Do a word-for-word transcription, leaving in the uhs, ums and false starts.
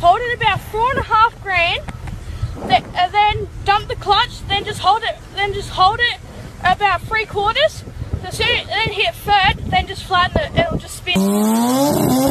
hold it about four and a half grand, th and then dump the clutch, then just hold it, then just hold it about three quarters, then hit third, then just flatten it, it'll just spin.